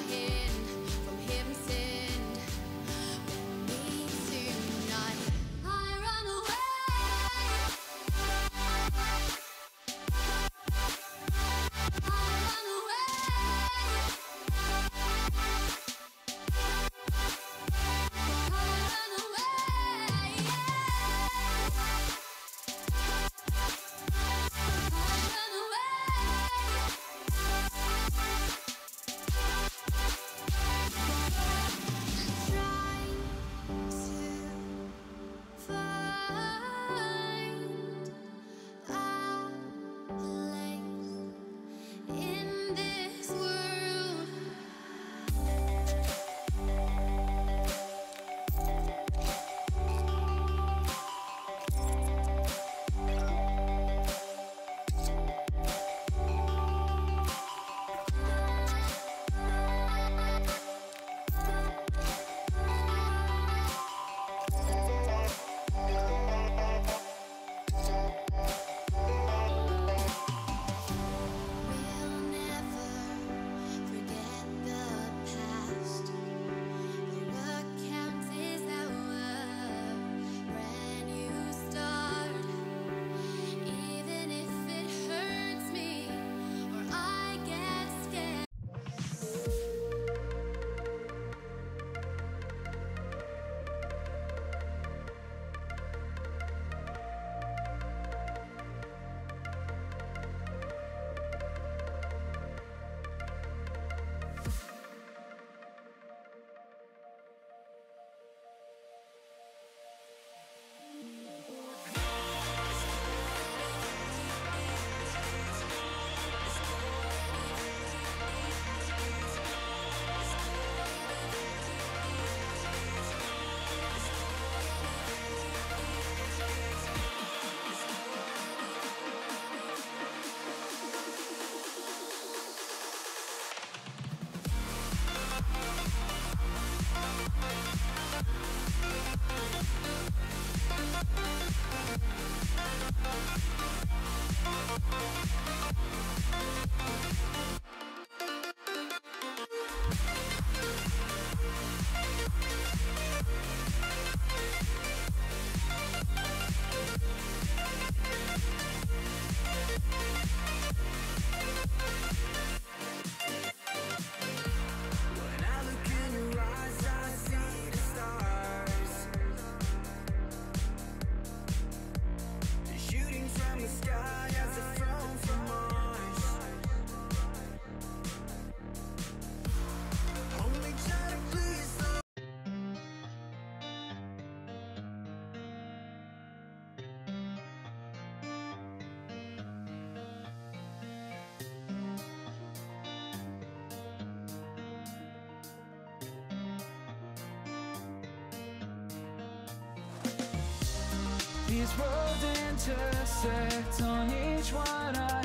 These roads intersect, on each one I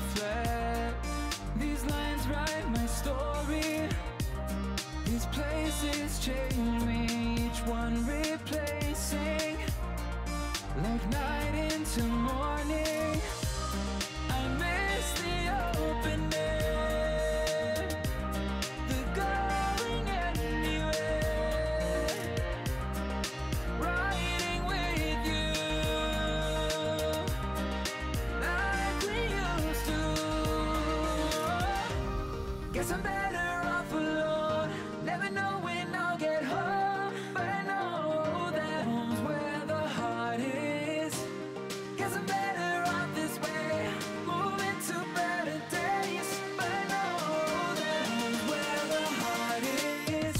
reflect. These lines write my story. These places change me, each one replacing. Like night into morning, I miss the open air, the going anywhere, riding with you like we used to. Guess I'm better off alone, never know when I'll get home, but I know that home's where the heart is. Guess I'm better off this way, moving to better days, but I know that home's where the heart is.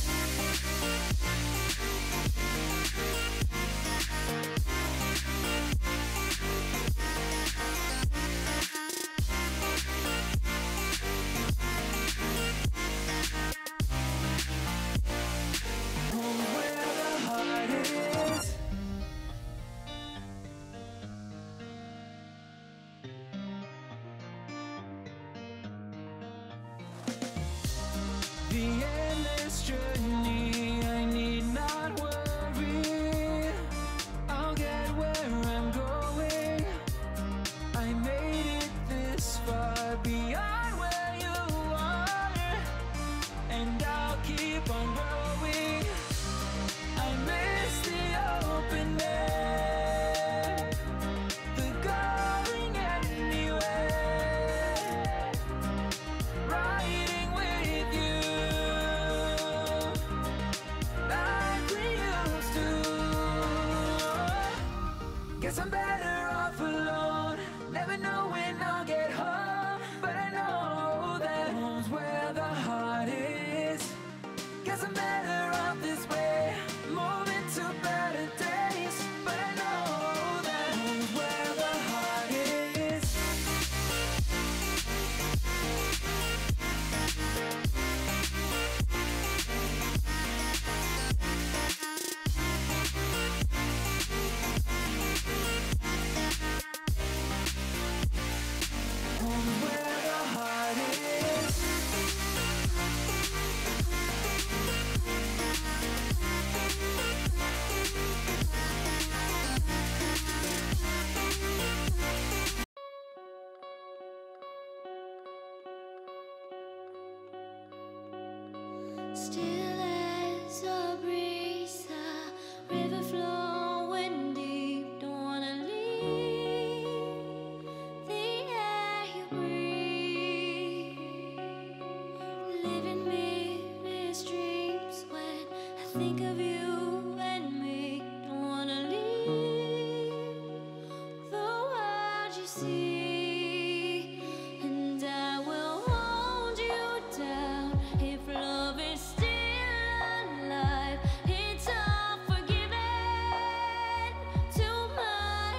Still as a breeze, a river flowing deep. Don't wanna leave the air you breathe. Living me dreams when I think of you and me. Don't wanna leave the world you see, and I will hold you down if love is still alive. It's all forgiven to my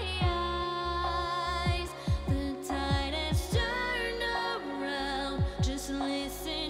eyes. The tide has turned around. Just listen.